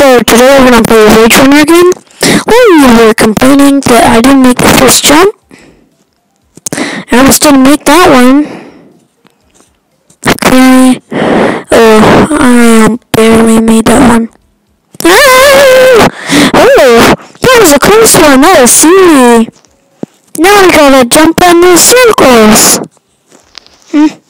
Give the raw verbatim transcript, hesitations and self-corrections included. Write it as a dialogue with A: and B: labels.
A: So today we're gonna play Rage Runner again. Well, you were complaining that I didn't make the first jump. I almost didn't make that one. Okay. Oh, I barely made that one. Ah! Oh, that was a close one. That was silly. Now we gotta jump on those circles. Hmm.